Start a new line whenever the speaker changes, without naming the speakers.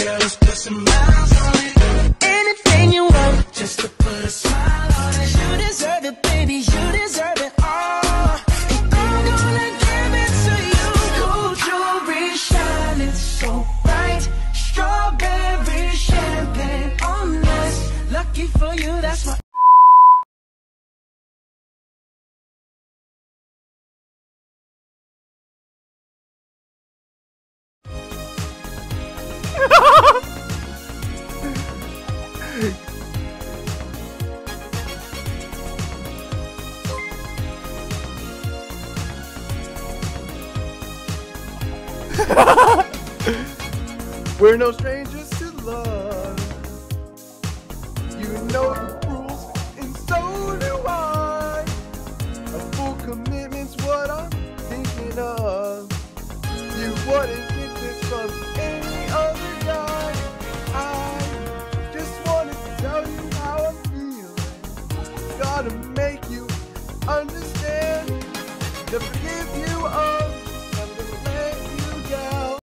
girl, let's put some miles on it. Anything you want, just to put a smile on it. You deserve it, baby, you deserve it all. And I'm gonna give it to you. Gold jewelry shining so bright, strawberry champagne on us. Lucky for you, that's my.
We're no strangers to love. You know the rules, and so do I. A full commitment's what I'm thinking of. You wouldn't get this from any other guy. I just wanted to tell you how I'm feeling. Gotta make you understand to forgive you all.